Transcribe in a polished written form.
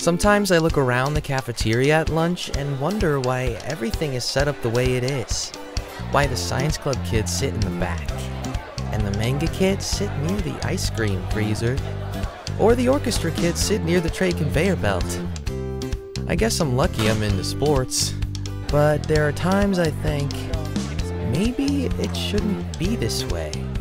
Sometimes I look around the cafeteria at lunch and wonder why everything is set up the way it is. Why the science club kids sit in the back, and the manga kids sit near the ice cream freezer, or the orchestra kids sit near the tray conveyor belt. I guess I'm lucky I'm into sports, but there are times I think, maybe it shouldn't be this way.